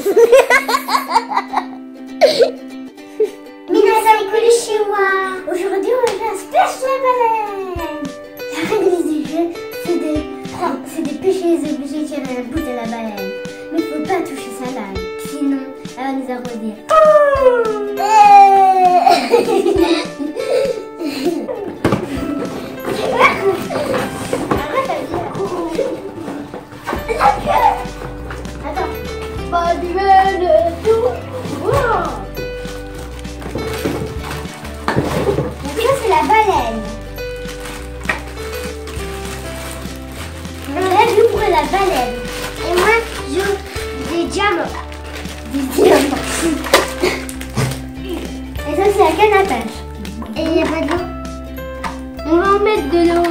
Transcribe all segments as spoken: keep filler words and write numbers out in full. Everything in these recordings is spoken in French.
Minasan Konnichiwa. Aujourd'hui, on va faire un splash la baleine. La règle du jeu, c'est de, c'est de pêcher les objets qui tiennent à la bout de la baleine. Mais il ne faut pas toucher sa langue, sinon elle va nous arroser. Attends. Pas du de tout. Wow. Donc ça c'est la baleine. Là j'ouvre la baleine. Et moi j'ouvre des diamants. Des diamants. Et ça c'est la canne à pêche. Et il n'y a pas de l'eau. On va en mettre de l'eau.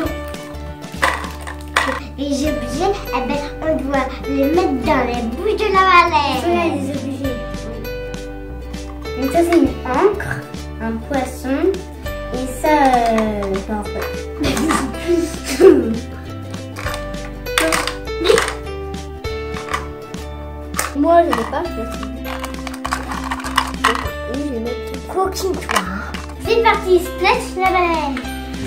Les objets, eh ben, on doit les mettre dans les bouches de la baleine. Voilà les objets. Donc ça c'est une encre, un poisson. Et ça, euh, non, en fait. Moi je ne vais pas faire ça. Je vais mettre tout coquille-toi. C'est parti, splash la baleine.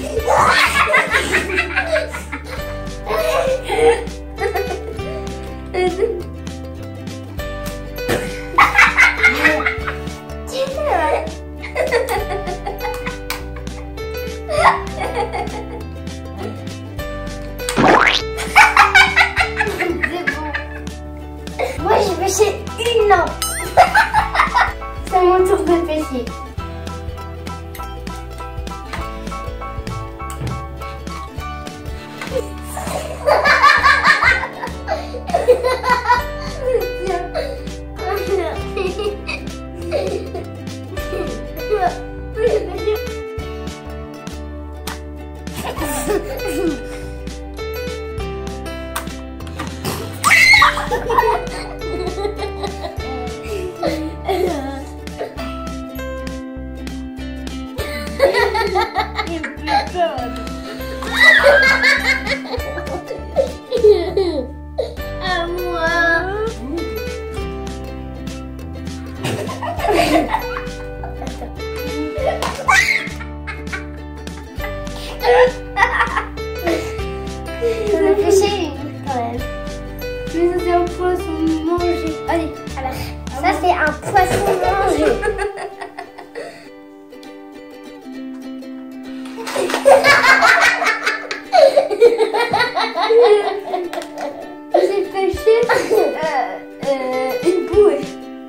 Moi j'ai pêché une lampe. C'est mon tour de pêcher. À moi. J'en ai pêché une quand même. Mais ça c'est un poisson mangé. Allez, alors. Ça c'est un poisson mangé. J'ai pêché euh, euh, une bouée.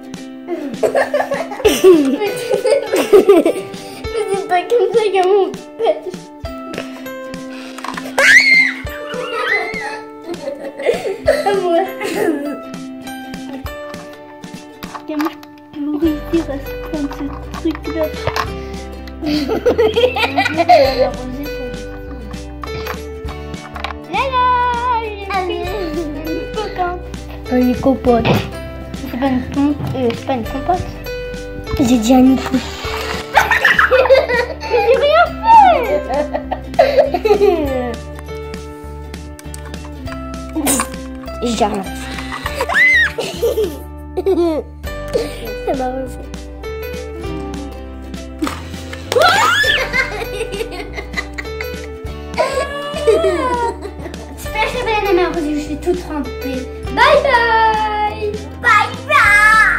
Mais c'est pas comme ça qu'on pêche. À moi. Comment je peux réussir à se prendre ce truc-là? Une compote. C'est pas une compote. Euh, c'est pas une compote. J'ai dit un coup. J'ai rien fait. J'ai rien fait. Ça m'a refait. Splash la baleine à ma rose, je suis toute trempée. Bye bye. Bye bye.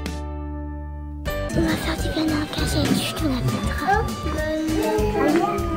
On va faire du canard caché, tu te la mettra.